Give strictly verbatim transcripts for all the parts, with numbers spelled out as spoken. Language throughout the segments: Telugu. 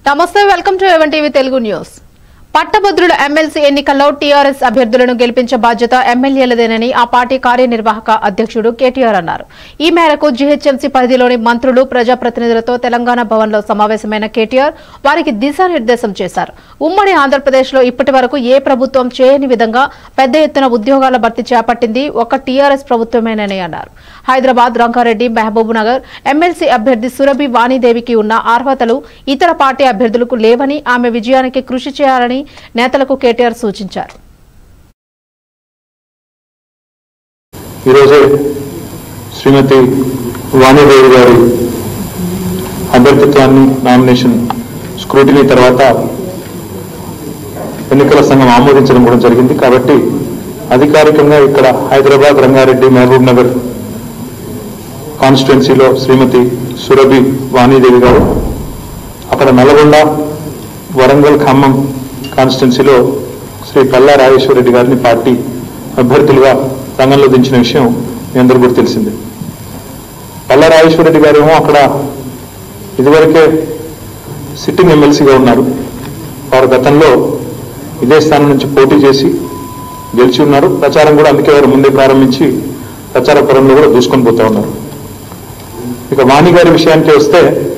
నమస్తే welcome to A one T V Telugu news. పట్టభద్రుల ఎమ్మెల్సీ ఎన్నికల్లో టీఆర్ఎస్ అభ్యర్థులను గెలిపించే బాధ్యత ఎమ్మెల్యేలదేనని ఆ పార్టీ కార్యనిర్వాహక అధ్యక్షుడు కేటీఆర్ అన్నారు. ఈ మేరకు జీహెచ్ఎంసీ పరిధిలోని మంత్రులు ప్రజాప్రతినిధులతో తెలంగాణ భవన్లో సమావేశమైన కేటీఆర్ వారికి దిశానిర్దేశం చేశారు. ఉమ్మడి ఆంధ్రప్రదేశ్లో ఇప్పటివరకు ఏ ప్రభుత్వం చేయని విధంగా పెద్ద ఎత్తున ఉద్యోగాల భర్తీ చేపట్టింది ఒక టీఆర్ఎస్ ప్రభుత్వమేనని అన్నారు. హైదరాబాద్, రంగారెడ్డి, మహబూబ్ నగర్ ఎమ్మెల్సీ అభ్యర్థి సురభి వాణిదేవికి ఉన్న అర్హతలు ఇతర పార్టీ అభ్యర్థులకు లేవని, ఆమె విజయానికి కృషి చేయాలని నేతలకు కేటీఆర్ సూచించారు. ఈరోజు శ్రీమతి వాణిదేవి గారి అభ్యర్థిత్వాన్ని నామినేషన్ స్క్రూటినీ తర్వాత ఎన్నికల సంఘం ఆమోదించడం కూడా జరిగింది. కాబట్టి అధికారికంగా ఇక్కడ హైదరాబాద్, రంగారెడ్డి, మహబూబ్ నగర్ కాన్స్టిట్యున్సీలో శ్రీమతి సురభి వాణిదేవి గారు, అక్కడ నల్గొండ, వరంగల్, ఖమ్మం కాన్స్టిట్యున్సీలో శ్రీ పల్లా రాజేశ్వరరెడ్డి గారిని పార్టీ అభ్యర్థులుగా రంగంలో దించిన విషయం మీ అందరూ కూడా తెలిసిందే. పల్లా రాజేశ్వరరెడ్డి గారు ఏమో అక్కడ ఇదివరకే సిట్టింగ్ ఎమ్మెల్సీగా ఉన్నారు. వారు గతంలో ఇదే స్థానం నుంచి పోటీ చేసి గెలిచి ఉన్నారు. ప్రచారం కూడా అందుకే వారు ముందే ప్రారంభించి ప్రచార పరంలో కూడా దూసుకొని పోతా ఉన్నారు. ఇక వాణి గారి విషయానికి వస్తే,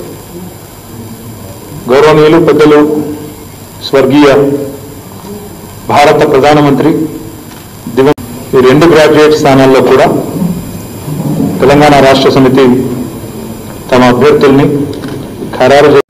గౌరవనీయులు పెద్దలు స్వర్గీయ భారత ప్రధానమంత్రి ఈ రెండు గ్రాడ్యుయేట్ స్థానాల్లో కూడా తెలంగాణ రాష్ట్ర సమితి తమ అభ్యర్థుల్ని ఖరారు